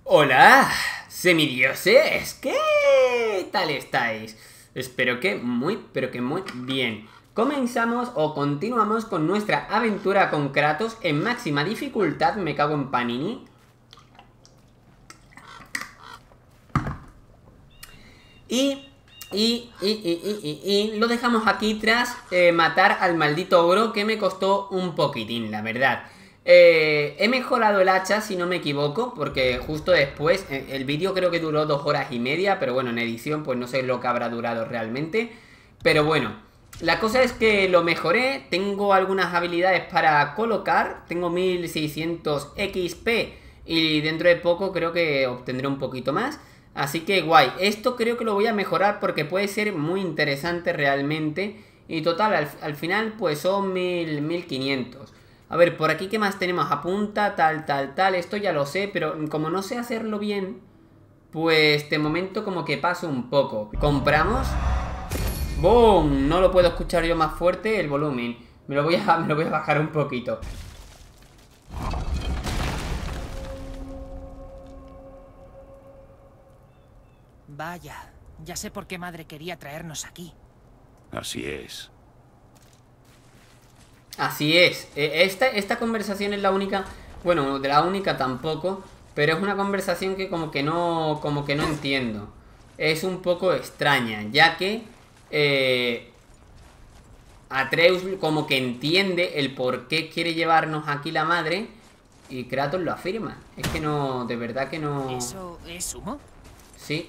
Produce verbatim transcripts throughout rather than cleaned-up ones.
Hola, semidioses, ¿qué tal estáis? Espero que muy, pero que muy bien. Comenzamos o continuamos con nuestra aventura con Kratos en máxima dificultad. Me cago en Panini. Y, y, y, y, y, y, y lo dejamos aquí tras eh, matar al maldito ogro, que me costó un poquitín, la verdad. Eh, he mejorado el hacha, si no me equivoco, porque justo después, eh, el vídeo creo que duró dos horas y media, pero bueno, en edición pues no sé lo que habrá durado realmente. Pero bueno, la cosa es que lo mejoré, tengo algunas habilidades para colocar, tengo mil seiscientos X P y dentro de poco creo que obtendré un poquito más. Así que guay, esto creo que lo voy a mejorar porque puede ser muy interesante realmente. Y total, al, al final pues son mil, mil quinientos. A ver, por aquí, ¿qué más tenemos? Apunta, tal, tal, tal. Esto ya lo sé, pero como no sé hacerlo bien, pues de momento como que paso un poco. Compramos. ¡Boom! No lo puedo escuchar yo más fuerte el volumen. Me lo voy a, me lo voy a bajar un poquito. Vaya, ya sé por qué madre quería traernos aquí. Así es. Así es, esta, esta conversación es la única, bueno, de la única tampoco, pero es una conversación que como que no, como que no entiendo. Es un poco extraña, ya que eh, Atreus como que entiende el por qué quiere llevarnos aquí la madre y Kratos lo afirma. Es que no, de verdad que no... ¿Eso es humo? Sí.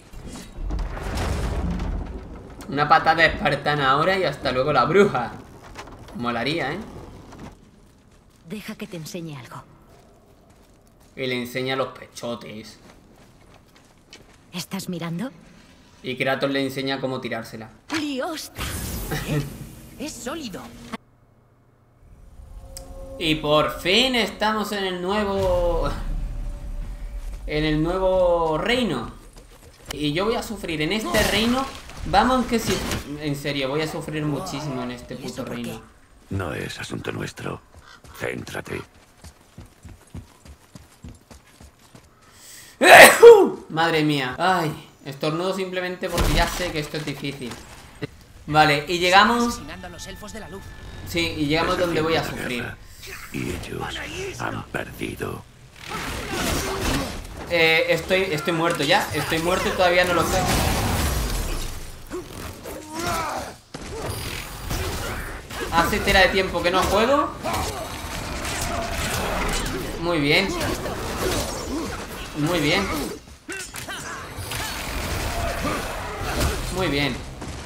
Una patada espartana ahora y hasta luego la bruja. Molaría, ¿eh? Deja que te enseñe algo. Y le enseña los pechotes. ¿Estás mirando? Y Kratos le enseña cómo tirársela. ¡Liosta! ¿Eh? Es sólido. Y por fin estamos en el nuevo... En el nuevo reino. Y yo voy a sufrir en este reino. Vamos que si... En serio, voy a sufrir muchísimo en este puto reino. No es asunto nuestro. Céntrate. Madre mía. Ay, estornudo simplemente porque ya sé que esto es difícil. Vale, y llegamos... Asesinando a los elfos de la luz. Sí, y llegamos donde voy a sufrir. Y ellos han perdido. Eh, estoy, estoy muerto ya. Estoy muerto y todavía no lo sé. Hace tela de tiempo que no juego. Muy bien. Muy bien. Muy bien.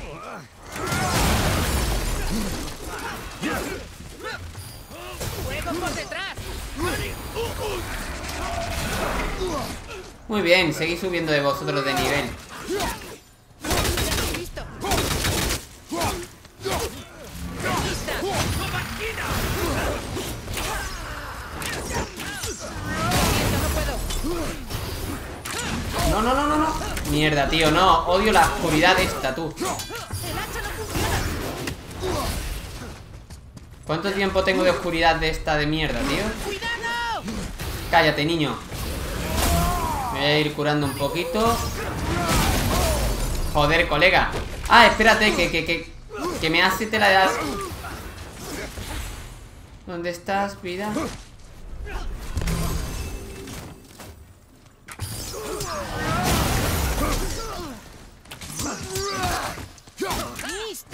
¡Fuego por detrás! Muy bien, seguís subiendo de vosotros de nivel. ¡Listo! No, no, no, no, no. Mierda, tío, no. Odio la oscuridad esta, tú. ¿Cuánto tiempo tengo de oscuridad de esta de mierda, tío? Cállate, niño. Me voy a ir curando un poquito. Joder, colega. Ah, espérate, que, que, que, que me hace tela de... ¿Dónde estás, vida? ¡Lista!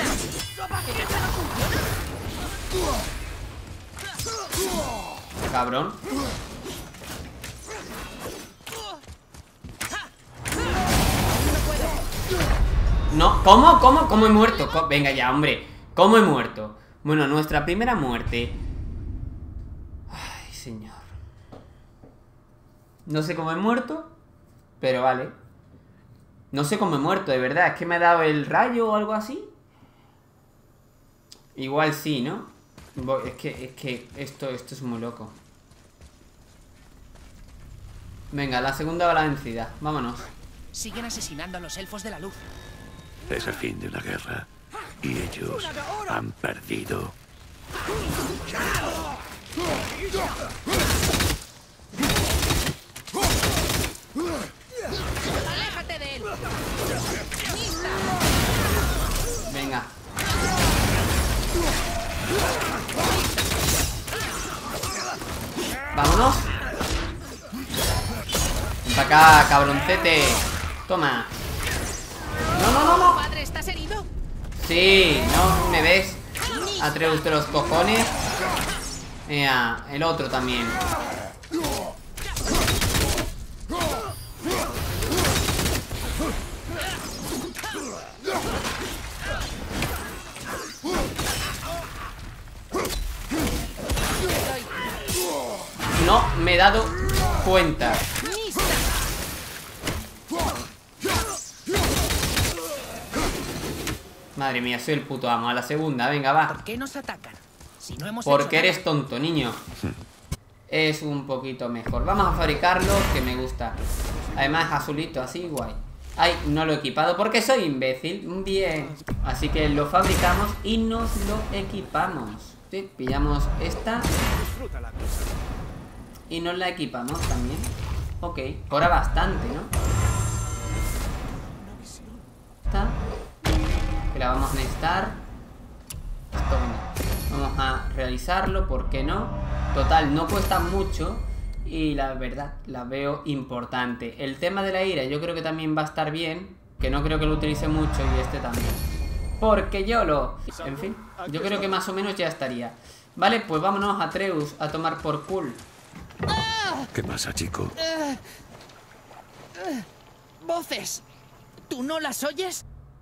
Cabrón. No, ¿cómo? ¿Cómo? ¿Cómo he muerto? ¿Cómo? Venga ya, hombre. ¿Cómo he muerto? Bueno, nuestra primera muerte. Ay, señor. No sé cómo he muerto, pero vale. No sé cómo he muerto, de verdad. ¿Es que me ha dado el rayo o algo así? Igual sí, ¿no? Es que, es que esto, esto es muy loco. Venga, la segunda va la vencida. Vámonos. Siguen asesinando a los elfos de la luz. Es el fin de una guerra. Y ellos han perdido. Venga. Vámonos. Ven acá, cabroncete. Toma. No, no, no, no. Padre, ¿estás herido? Sí, no me ves. Atreus de los cojones. Mira, el otro también. No me he dado cuenta. Madre mía, soy el puto amo. A la segunda, venga, va. ¿Por qué nos atacan? Si no hemos Porque hecho eres tonto, niño. Es un poquito mejor. Vamos a fabricarlo, que me gusta. Además, azulito, así, guay. Ay, no lo he equipado porque soy imbécil. Bien. Así que lo fabricamos y nos lo equipamos. Sí, pillamos esta y nos la equipamos también. Ok, ahora bastante, ¿no? Esta, que la vamos a necesitar. Esto, venga. Vamos a realizarlo, ¿por qué no? Total, no cuesta mucho y la verdad, la veo importante. El tema de la ira yo creo que también va a estar bien, que no creo que lo utilice mucho, y este también. Porque yo lo... En fin, yo creo que más o menos ya estaría. Vale, pues vámonos, Atreus, a tomar por cool. ¿Qué pasa, chico? Uh, uh, voces. ¿Tú no las oyes?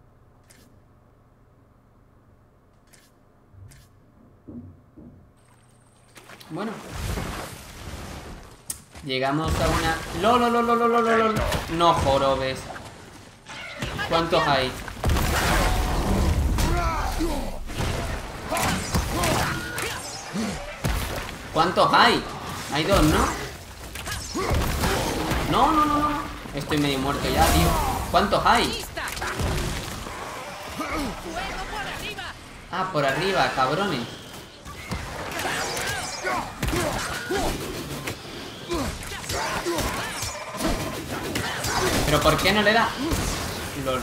Bueno. Llegamos a una... ¡Lol, lol, lol, lol, lol, lol! No jorobes. ¿Cuántos hay? ¿Cuántos hay? Hay dos, ¿no? No, no, no, no. Estoy medio muerto ya, tío. ¿Cuántos hay? Ah, por arriba, cabrones. ¿Pero por qué no le da? Lol.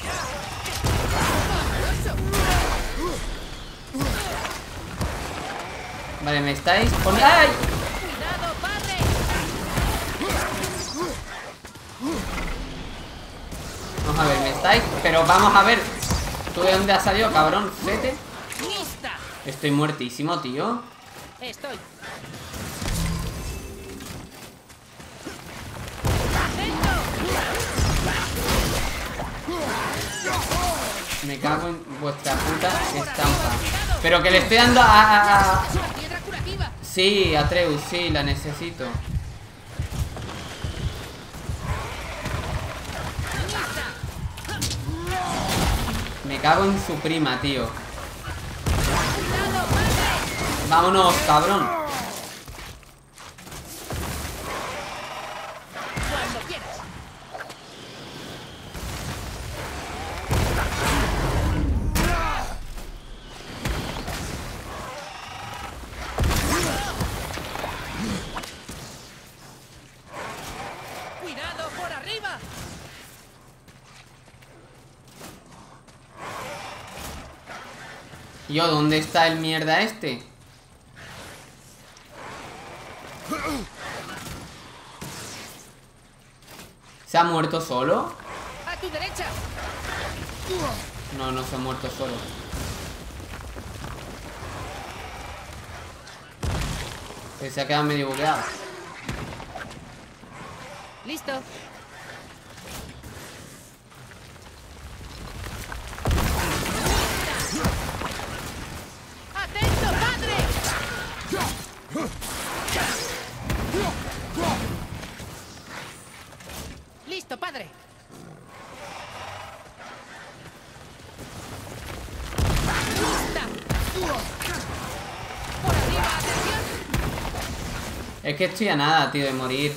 Vale, me estáis poniendo... ¡Ay! Vamos a ver, me estáis... Pero vamos a ver. ¿Tú de dónde has salido, cabrón? ¿Fete? Estoy muertísimo, tío. Estoy. Me cago en vuestra puta estampa. Pero que le estoy dando a... a, a... Sí, Atreus, sí, la necesito. Me cago en su prima, tío. Vámonos, cabrón. ¡Cuidado por arriba! Yo, ¿dónde está el mierda este? ¿Se ha muerto solo? ¡A tu derecha! No, no se ha muerto solo. Se ha quedado medio bugueado. Listo. ¡Atento, padre! Listo, padre. ¡Lista! Por arriba, atención. Es que estoy a nada, tío, de morir.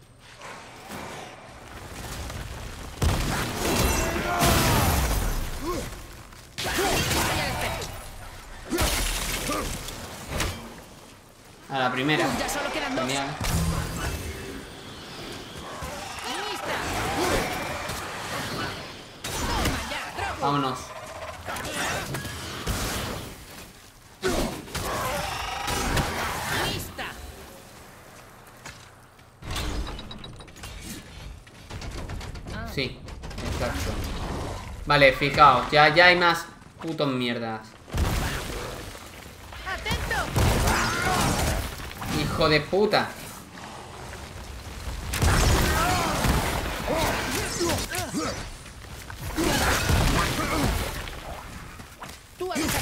A la primera. Ya solo quedan dos. Genial. ¡Lista! Vámonos. ¡Lista! Sí, exacto. Vale, fijaos, ya, ya hay más putos mierdas. ¡Atento! Hijo de puta. Tú avísame.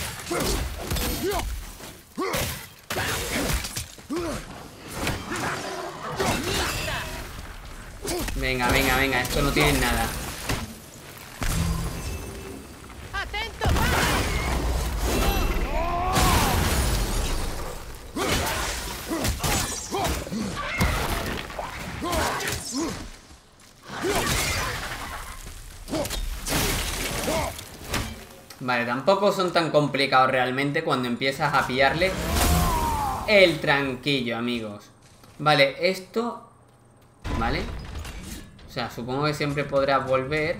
Venga, venga, venga, esto no tiene nada. ¡Atento! Vale, tampoco son tan complicados realmente cuando empiezas a pillarle el tranquillo, amigos. Vale, esto... Vale. O sea, supongo que siempre podrás volver.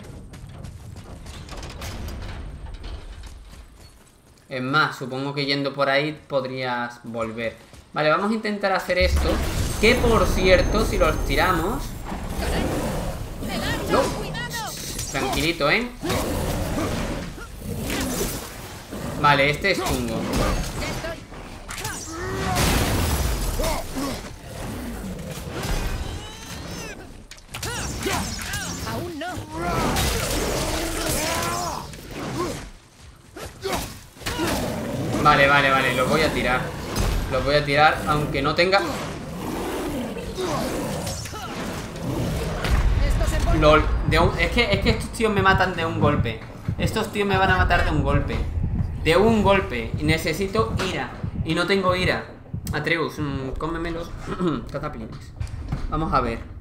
Es más, supongo que yendo por ahí podrías volver. Vale, vamos a intentar hacer esto. Que por cierto, si los tiramos... No. Tranquilito, ¿eh? Vale, este es chungo. Aún no. Vale, vale, vale, los voy a tirar. Los voy a tirar, aunque no tenga... LOL, de un... es, que, es que estos tíos me matan de un golpe. Estos tíos me van a matar de un golpe. De un golpe. Y necesito ira. Y no tengo ira. Atreus, mmm, cómemelos. Cataplines. Vamos a ver.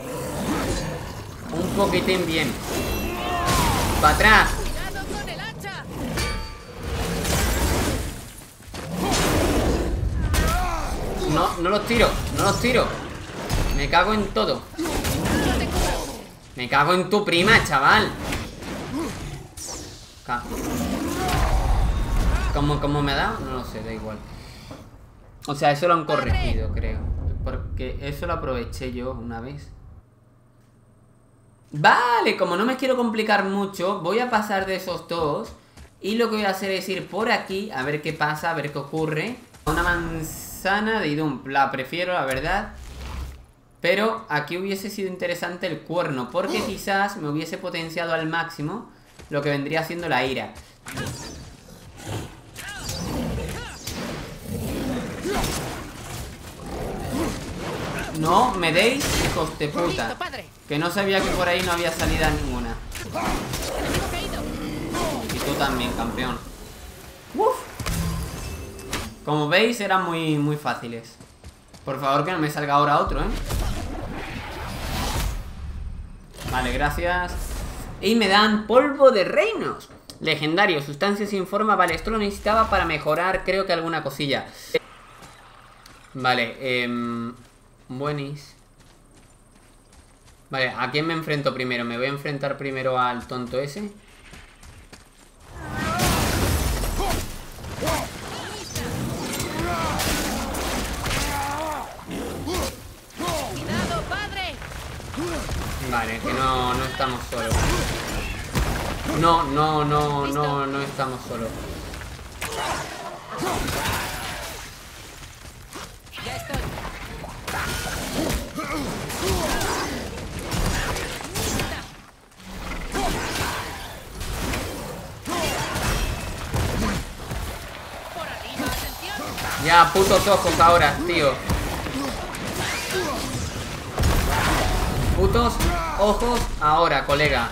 Un poquitín bien. ¡Para atrás! ¡Cuidado con el hacha! No, no los tiro. No los tiro. Me cago en todo. Me cago en tu prima, chaval. Ca- ¿Cómo, cómo me ha dado? No lo sé, da igual. O sea, eso lo han corregido, creo. Porque eso lo aproveché yo una vez. Vale, como no me quiero complicar mucho, voy a pasar de esos dos. Y lo que voy a hacer es ir por aquí, a ver qué pasa, a ver qué ocurre. Una manzana de Idump, la prefiero, la verdad. Pero aquí hubiese sido interesante el cuerno, porque quizás me hubiese potenciado al máximo lo que vendría siendo la ira. No me deis, hijos de puta. Que no sabía que por ahí no había salida ninguna. Y tú también, campeón. Uf. Como veis, eran muy, muy fáciles. Por favor, que no me salga ahora otro, ¿eh? Vale, gracias. Y me dan polvo de reinos. Legendario, sustancia sin forma. Vale, esto lo necesitaba para mejorar, creo que alguna cosilla. Vale, eh... buenis. Vale, ¿a quién me enfrento primero? Me voy a enfrentar primero al tonto ese. ¡Cuidado, padre! Vale, que no, no estamos solos. No, no, no, no, no estamos solos. Ya estoy. Por arriba, atención. Ya, putos ojos ahora, tío. Putos ojos ahora, colega.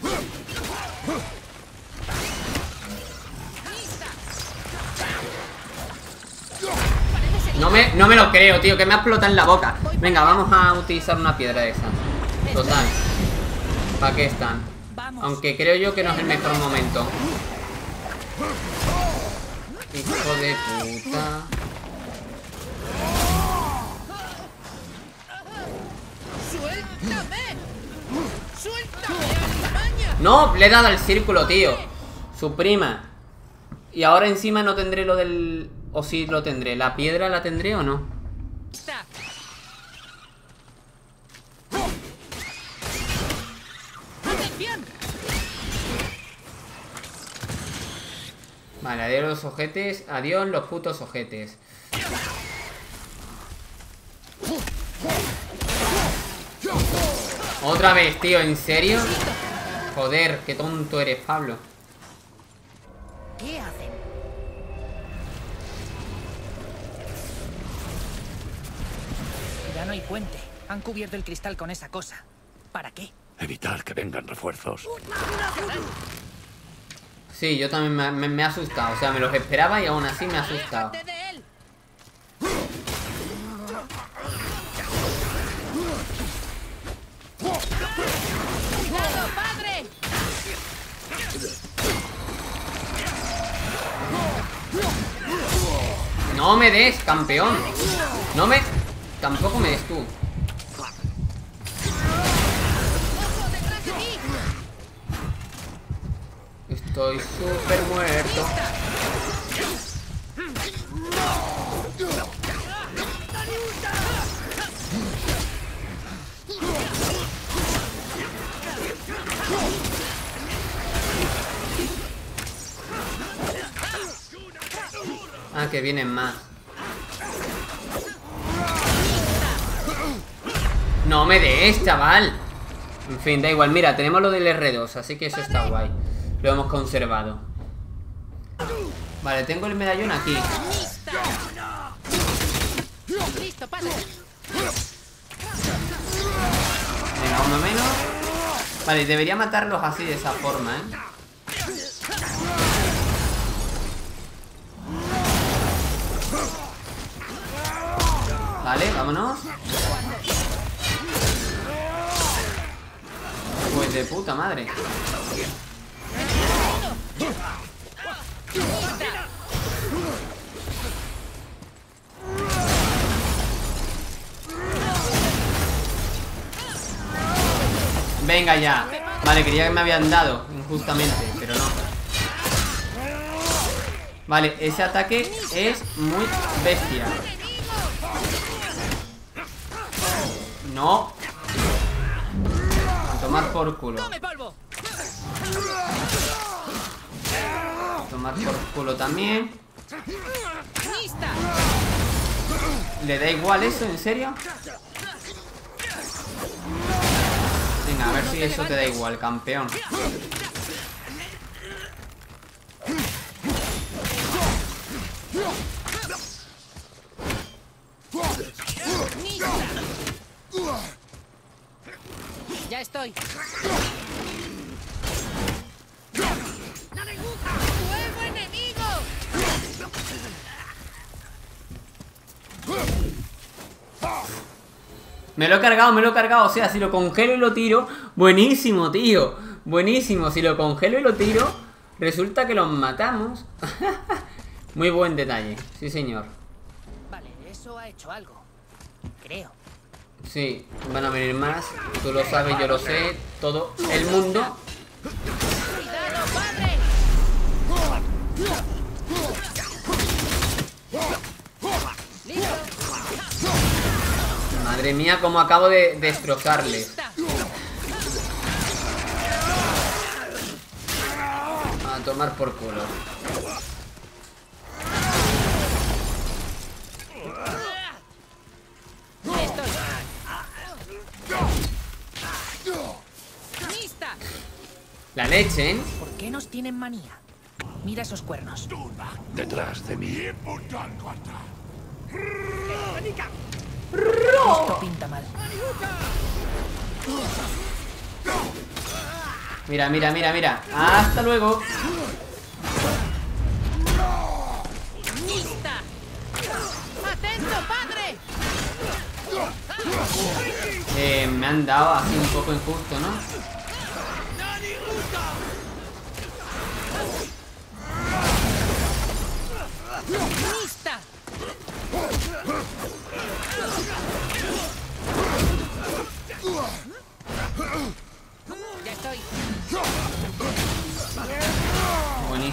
No me, no me lo creo, tío, que me ha explotado en la boca. Venga, vamos a utilizar una piedra de esas. Total. ¿Para qué están? Aunque creo yo que no es el mejor momento. Hijo de puta. ¡Suéltame! ¡Suéltame, alimaña! No, le he dado al círculo, tío. Su prima. Y ahora encima no tendré lo del... O sí lo tendré. ¿La piedra la tendré o no? Vale, adiós los ojetes. Adiós los putos ojetes. Otra vez, tío, ¿en serio? Joder, qué tonto eres, Pablo. ¿Qué hacen? Ya no hay puente. Han cubierto el cristal con esa cosa. ¿Para qué? Evitar que vengan refuerzos. Sí, yo también me, me, me he asustado. O sea, me los esperaba y aún así me he asustado. No me des, campeón. No me... Tampoco me des tú. Estoy súper muerto. Ah, que vienen más. No me des, chaval. En fin, da igual. Mira, tenemos lo del erre dos, así que eso está guay. Lo hemos conservado. Vale, tengo el medallón aquí. Venga, uno menos. Vale, debería matarlos así, de esa forma, ¿eh? Vale, vámonos. Pues de puta madre. Venga ya. Vale, quería que me habían dado injustamente, pero no. Vale, ese ataque es muy bestia. No. A tomar por culo. Tomar por culo también. ¿Le da igual eso? ¿En serio? Venga, a ver si eso te da igual, campeón. Ya estoy. ¡Nuevo enemigo! Me lo he cargado, me lo he cargado. O sea, si lo congelo y lo tiro. Buenísimo, tío. Buenísimo. Si lo congelo y lo tiro, resulta que los matamos. Muy buen detalle. Sí, señor. Vale, eso ha hecho algo. Creo. Sí, van a venir más. Tú lo sabes, yo lo sé. Todo el mundo. ¡Cuidado, padre! Madre mía, cómo acabo de destrozarle. A tomar por culo. La leche, ¿eh? ¿Por qué nos tienen manía? Mira esos cuernos. Detrás de mí. Esto pinta mal. Mira, mira, mira, mira. Hasta luego. ¡Atento, padre! Eh, me han dado así un poco injusto, ¿no? ¡Lista! Ya estoy.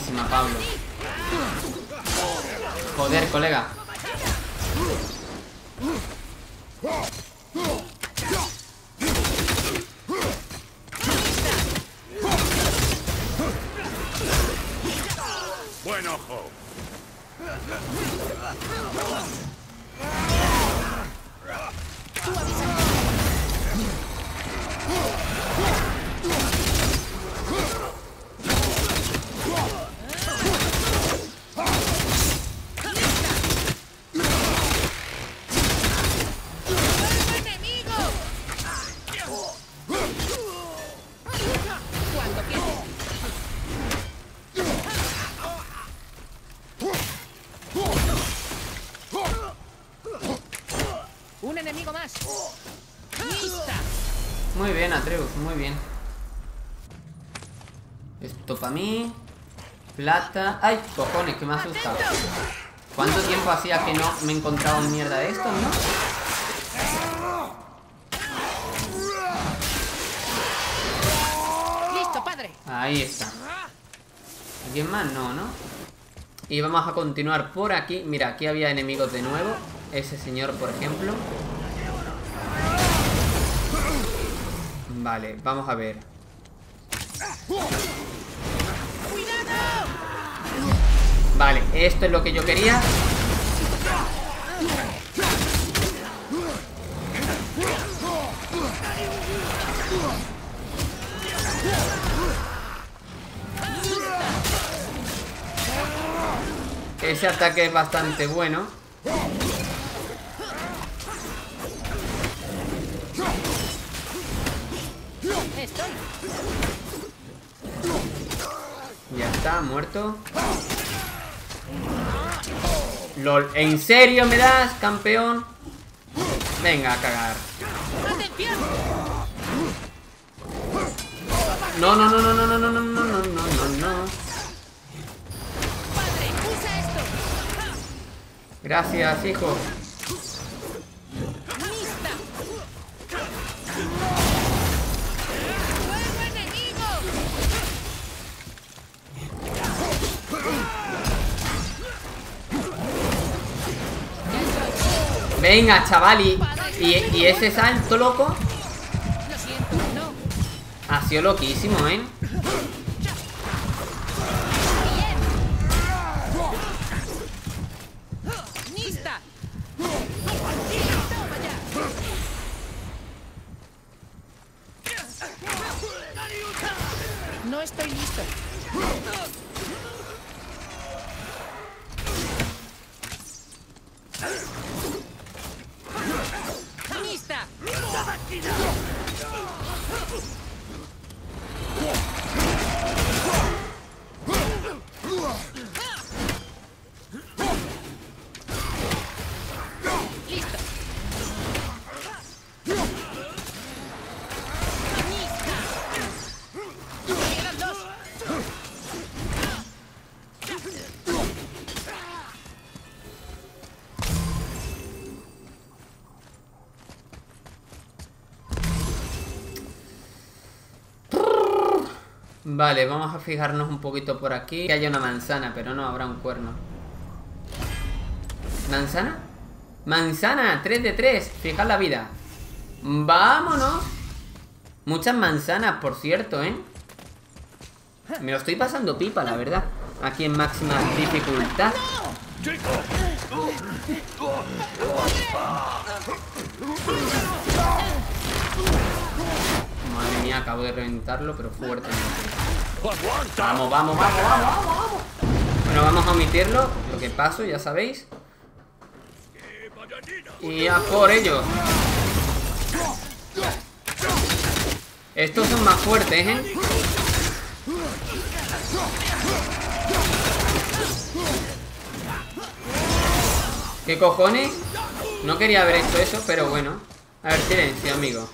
buenísima, Pablo. Joder, colega. Buen ojo. Un enemigo más. ¡Lista! Muy bien, Atreus, muy bien. Esto para mí. Plata. ¡Ay, cojones, que me asusta! ¿Cuánto tiempo hacía que no me encontraba en mierda de esto, no? ¡Listo, padre! Ahí está. ¿Alguien más? No, ¿no? Y vamos a continuar por aquí. Mira, aquí había enemigos de nuevo. Ese señor, por ejemplo. Vale, vamos a ver. Vale, esto es lo que yo quería. Ese ataque es bastante bueno. Estoy. Ya está, muerto. LOL, ¿en serio me das, campeón? Venga, a cagar. No, no, no, no, no, no, no, no, no, no, no, no. Padre, usa esto. Gracias, hijo. ¡Lista! ¡Nuevo enemigo! Venga, chaval, y, y, y ese salto, loco. Lo siento, no. Ha sido loquísimo, ¿eh? ¡Lista! ¡Toma ya! No estoy listo. ¡Lista! ¡Listo! ¡Quedan dos! Vale, vamos a fijarnos un poquito por aquí. Que haya una manzana, pero no habrá un cuerno. ¿Manzana? ¡Manzana! tres de tres. Fijad la vida. ¡Vámonos! Muchas manzanas, por cierto, ¿eh? Me lo estoy pasando pipa, la verdad. Aquí en máxima dificultad. Madre mía, acabo de reventarlo, pero fuertemente. Vamos, vamos, vamos, vamos, vamos, vamos. Bueno, vamos a omitirlo. Lo que paso, ya sabéis. Y a por ellos. Estos son más fuertes, ¿eh? ¿Qué cojones? No quería haber hecho eso, pero bueno. A ver, silencio, amigo.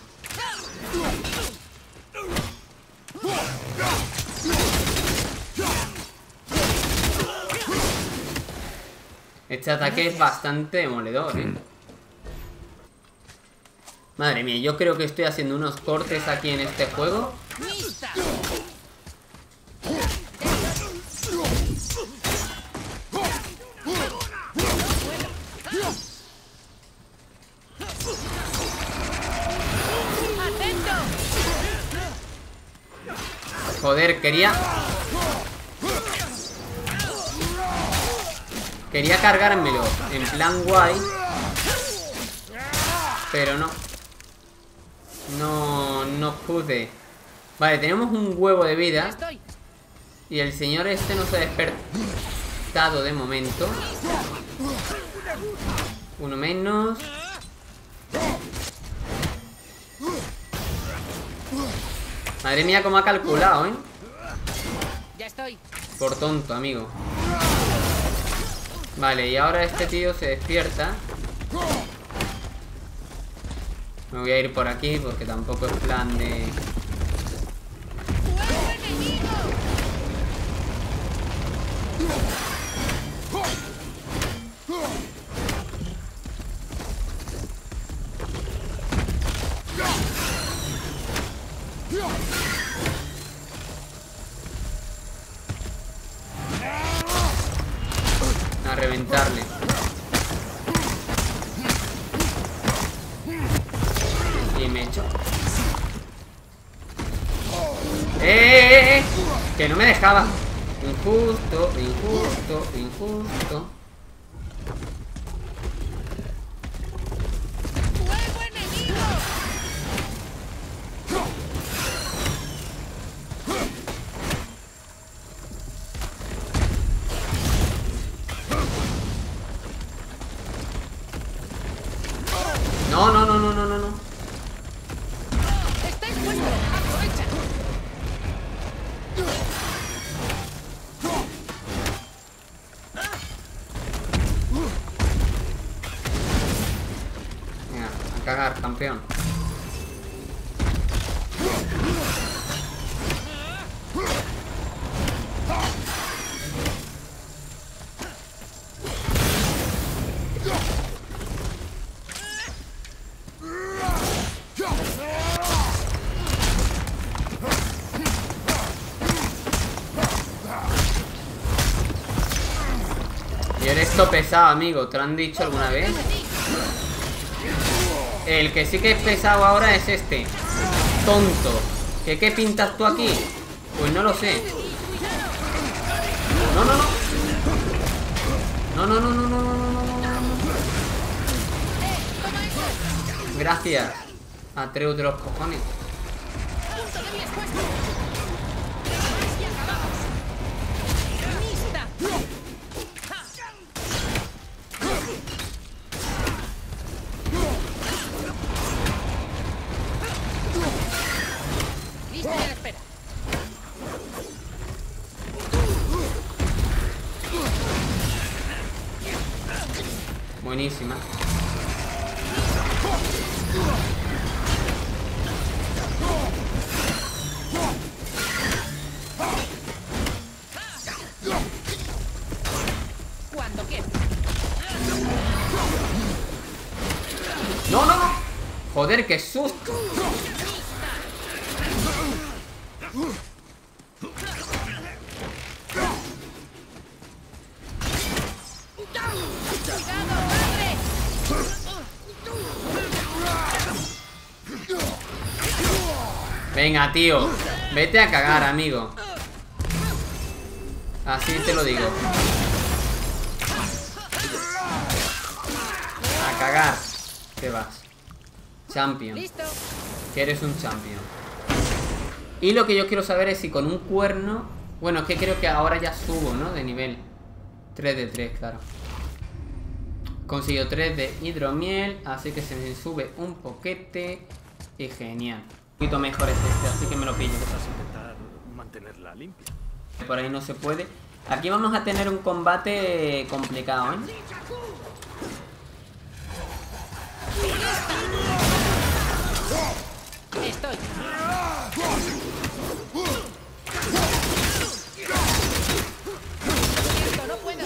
Este ataque es bastante demoledor, ¿eh? Madre mía, yo creo que estoy haciendo unos cortes aquí en este juego. ¡Lista! Joder, quería... Quería cargármelo en plan guay. Pero no. No, no pude. Vale, tenemos un huevo de vida. Y el señor este no se ha despertado de momento. Uno menos. Madre mía, cómo ha calculado, ¿eh? Ya estoy. Por tonto, amigo. Vale, y ahora este tío se despierta. Me voy a ir por aquí porque tampoco es plan de... A reventarle. Y me echo. ¡Eh, eh, eh! Que no me dejaba. Injusto, injusto, injusto. No, no, no, no, no, no, no. ¡Está expuesto! ¡Aprovecha! Venga, a cagar, campeón. Y eres to pesado, amigo. ¿Te lo han dicho alguna vez? El que sí que es pesado ahora es este. Tonto. ¿Qué, qué pintas tú aquí? Pues no lo sé. No, no, no. No, no, no, no, no, no, no, no, no, no. Gracias. Atreus de los cojones. Buenísima. Cuando quieras. No, no, no. Joder, qué susto. Venga, tío. Vete a cagar, amigo. Así te lo digo. A cagar. ¿Qué vas? Champion. Listo. Que eres un champion. Y lo que yo quiero saber es si con un cuerno... Bueno, es que creo que ahora ya subo, ¿no? De nivel. tres de tres, claro. Consiguió tres de hidromiel. Así que se me sube un poquete. Y genial. Un poquito mejor es este, así que me lo pillo. Vas a intentar mantenerla limpia. Por ahí no se puede. Aquí vamos a tener un combate complicado, ¿eh? Estoy. Esto no puedo.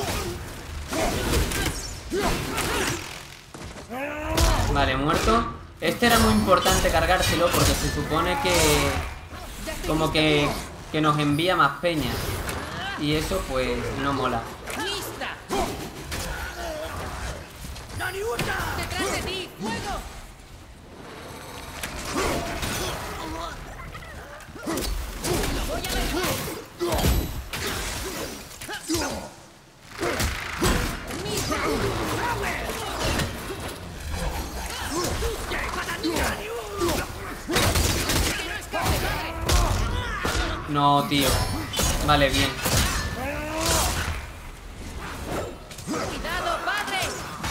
Vale, muerto. Este era muy importante cargárselo porque se supone que... Como que... Que nos envía más peña. Y eso pues no mola. ¡Lista! ¡Detrás de ti! ¡Fuego! ¡Lo voy a dejar! No, tío. Vale, bien. ¡Cuidado, padres!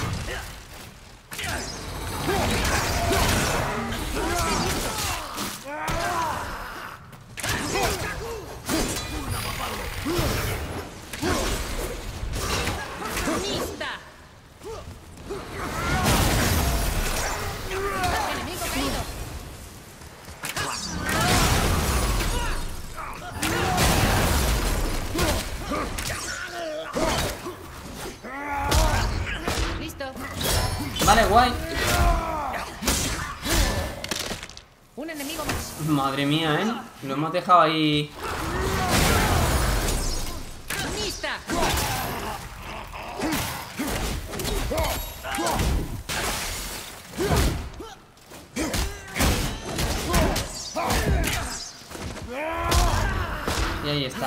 ¡Lista! ¡Enemigo caído! ¡Listo! Vale, guay. Un enemigo más. Madre mía, ¿eh? Lo hemos dejado ahí. ¡Lista! Y ahí está.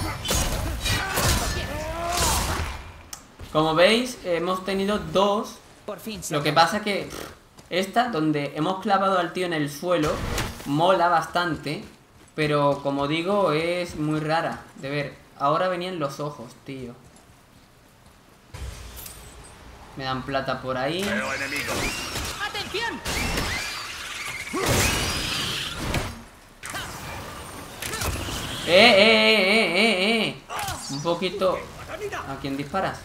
Como veis, hemos tenido dos. Por fin se Lo que pasa que pff, esta, donde hemos clavado al tío en el suelo, mola bastante. Pero como digo, es muy rara de ver. Ahora venían los ojos, tío. Me dan plata por ahí. ¡Atención! ¡Eh, eh, eh, eh, eh! Un poquito... ¿A quién disparas?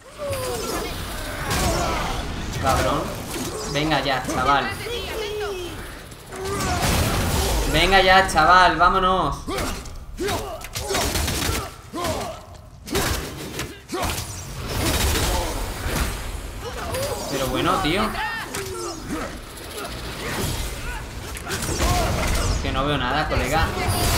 Cabrón. Venga ya, chaval. Venga ya, chaval, vámonos. Pero bueno, tío. Que no veo nada, colega.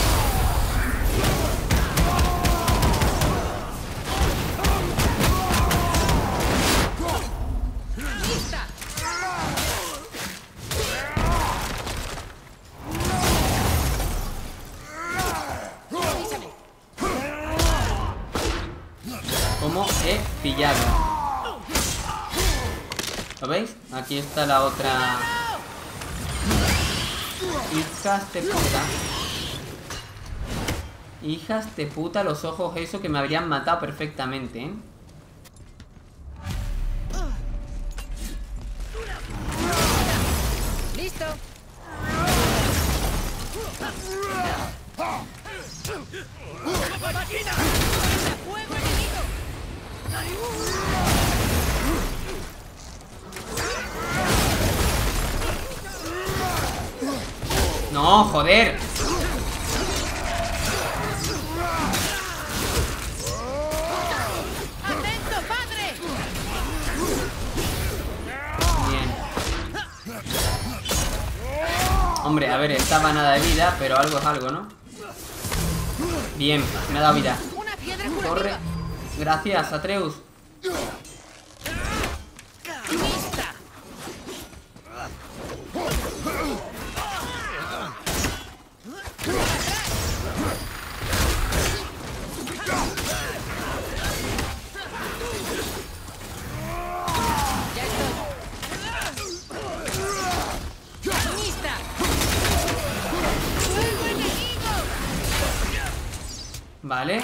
¿Cómo he pillado? ¿Lo veis? Aquí está la otra. Hijas de puta. Hijas de puta, los ojos eso que me habrían matado perfectamente, ¿eh? ¡Listo! ¡Fuego enemigo! ¡No, joder! ¡Atento, padre! Bien. Hombre, a ver, estaba nada de vida, pero algo es algo, ¿no? Bien, me ha dado vida. ¡Una piedra Corre. curativa! Gracias, Atreus. ¡Lista! ¡Ya estoy! ¡Lista! ¡Fuego enemigo! Vale.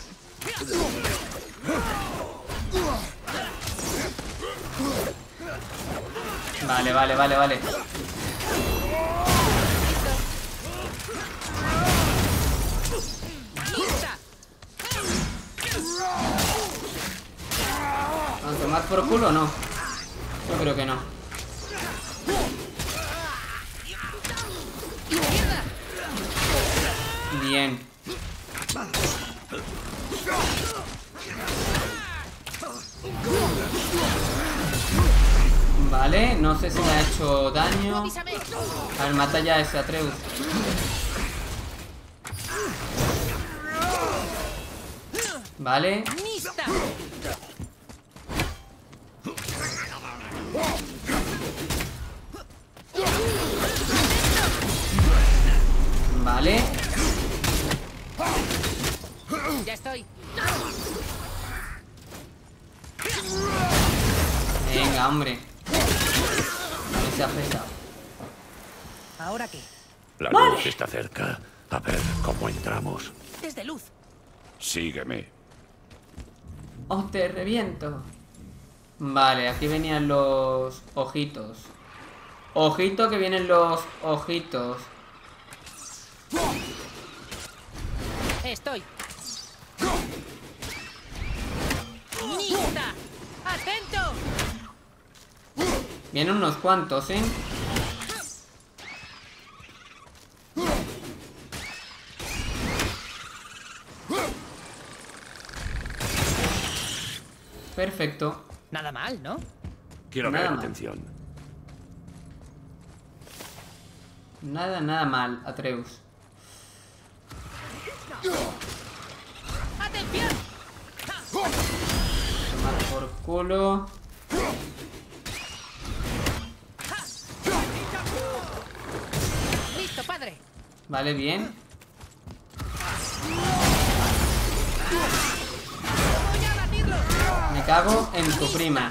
Vale, vale, vale, vale. ¡Lista! ¿A tomar por culo o no? Yo creo que no. ¡Izquierda! Bien. Vale, no sé si me ha hecho daño. ¡Avísame! A ver, mata ya a ese Atreus. Vale. ¡Lista! Vale. ¡Ya estoy! Venga, hombre. No se ha pesado. ¿Ahora qué? La luz está cerca. A ver cómo entramos. Desde luz. Sígueme. ¡Oh, te reviento! Vale, aquí venían los ojitos. Ojito que vienen los ojitos. Estoy. ¡Lista! ¡Atento! Vienen unos cuantos, ¿eh? Perfecto. Nada mal, ¿no? Quiero Nada ver mal. atención. Nada, nada mal, Atreus. ¡Atención! Tomar por culo. ¡Listo, padre! Vale, bien. ¡Voy a batirlo! Me cago en tu prima.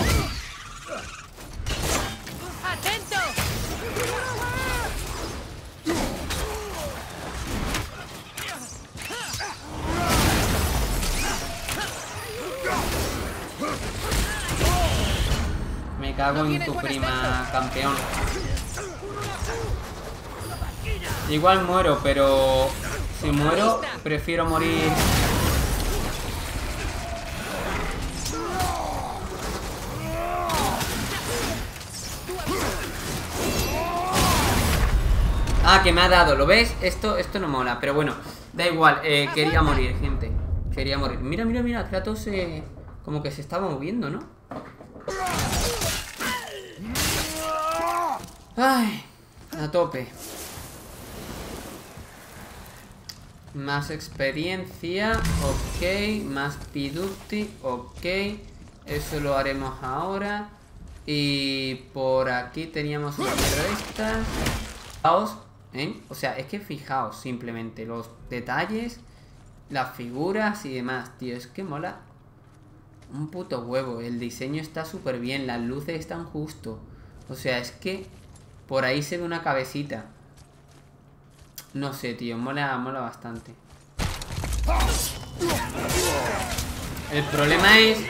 ¡Atento! Me cago en tu prima, campeón. Igual muero, pero si muero, prefiero morir. Ah, que me ha dado, ¿lo ves? Esto, esto no mola, pero bueno, da igual, eh, quería morir, gente. Quería morir. Mira, mira, mira, Kratos eh, como que se estaba moviendo, ¿no? Ay, a tope. Más experiencia, ok. Más Piducti, ok. Eso lo haremos ahora. Y por aquí teníamos una mierda de estas. Fijaos, ¿eh? O sea, es que fijaos simplemente los detalles, las figuras y demás, tío. Es que mola un puto huevo. El diseño está súper bien, las luces están justo. O sea, es que por ahí se ve una cabecita. No sé, tío, mola, mola bastante. El problema es...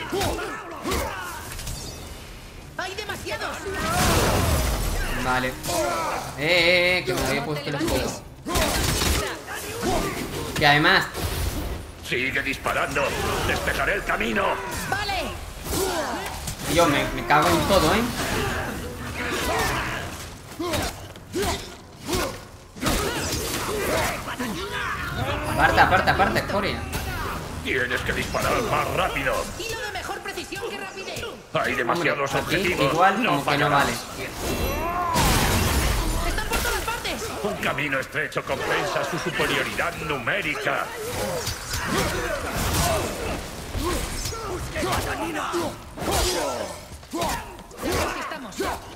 ¡Hay demasiados! Vale. Eh, eh, eh, que me había puesto el escudo. Que además... Sigue disparando. Despejaré el camino. ¡Vale! Yo me, me cago en todo, ¿eh? Aparta, aparta, aparta, Escoria. Tienes que disparar más rápido. ¡Tiro de mejor precisión que rapidez! Hay Hombre, demasiados aquí objetivos. igual como que no fallarás. vale. ¡Están por todas partes! Un camino estrecho compensa su superioridad numérica. Aquí estamos.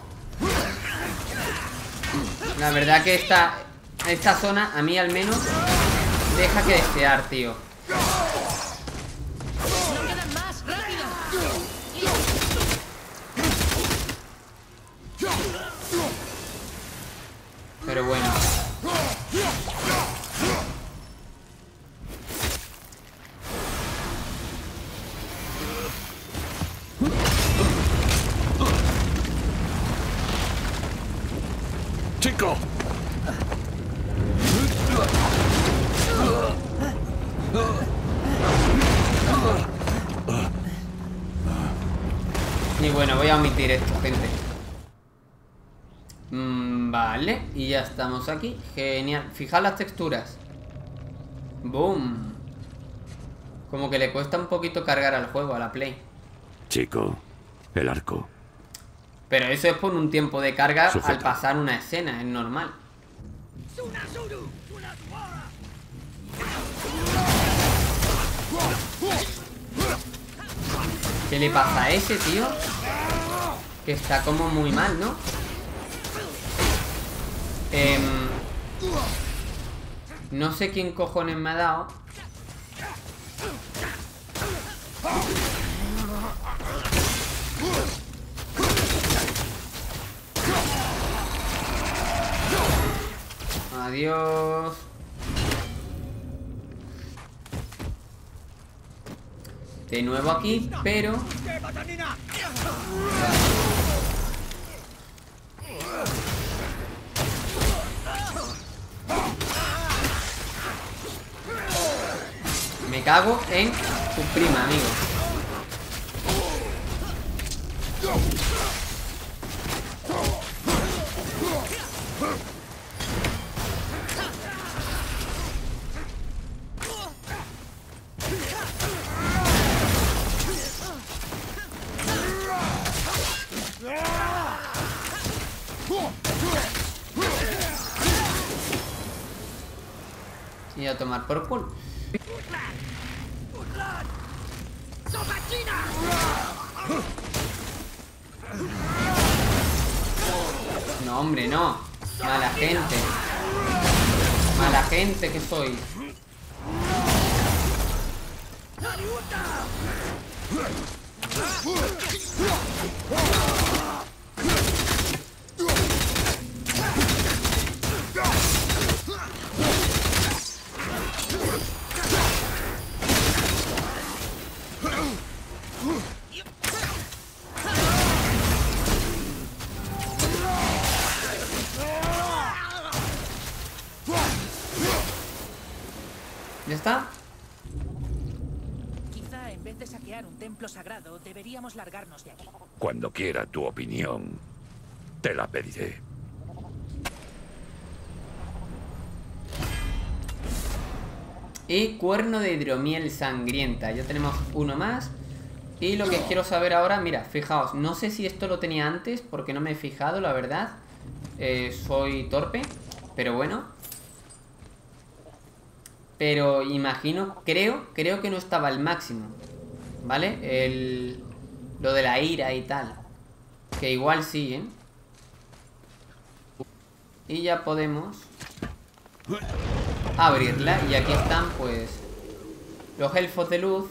La verdad que esta, esta zona, a mí al menos, deja que desear, tío. ¡No quedan más! ¡Rápido! Pero bueno. ¡Chico! Y bueno, voy a omitir esto, gente. Mm, vale, y ya estamos aquí. Genial. Fijad las texturas. Boom. Como que le cuesta un poquito cargar al juego, a la Play. Chico, el arco. Pero eso es por un tiempo de carga Sujeta. al pasar una escena, es normal. ¿Qué le pasa a ese, tío? Que está como muy mal, ¿no? Em, no sé quién cojones me ha dado. Adiós. de nuevo aquí, pero... Me cago en su prima, amigo. Y a tomar por culo. No, hombre, no. Mala gente. Mala gente que soy. ¿Ya está? Quizá en vez de saquear un templo sagrado, deberíamos largarnos de aquí. Cuando quiera tu opinión, te la pediré. Y cuerno de hidromiel sangrienta. Ya tenemos uno más. Y lo que quiero saber ahora, mira, fijaos, no sé si esto lo tenía antes porque no me he fijado, la verdad. eh, Soy torpe, pero bueno. Pero imagino, creo, creo que no estaba al máximo, ¿vale? El, lo de la ira y tal. Que igual sí, ¿eh? Y ya podemos abrirla. Y aquí están, pues, los elfos de luz.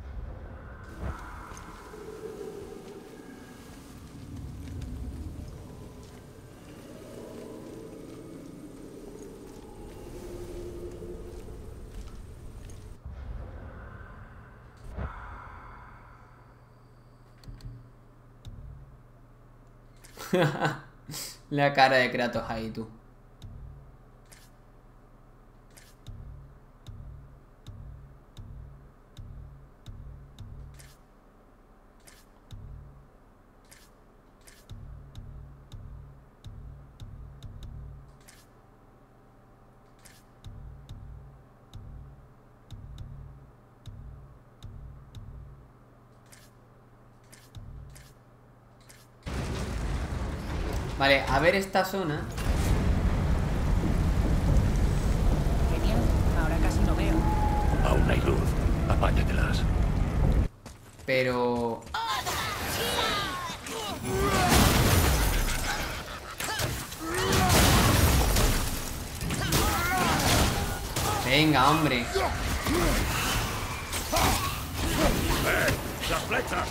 La cara de Kratos ahí, tú. Vale, a ver esta zona. Genial, ahora casi no veo. Aún hay luz. Apáñatelas. Pero... Venga, hombre. ¡Las flechas!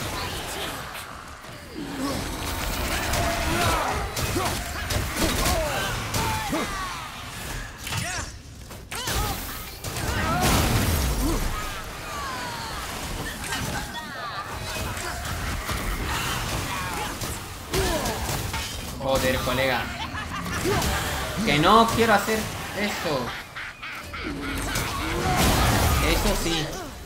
Joder, colega. Que no quiero hacer eso. Eso sí.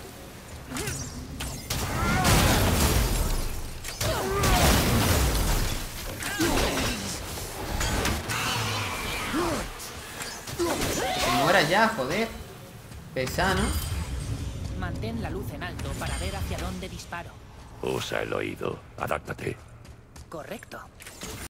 Que muera ya, joder. Pesa, ¿no? Mantén la luz en alto para ver hacia dónde disparo. Usa el oído. Adáptate. Correcto.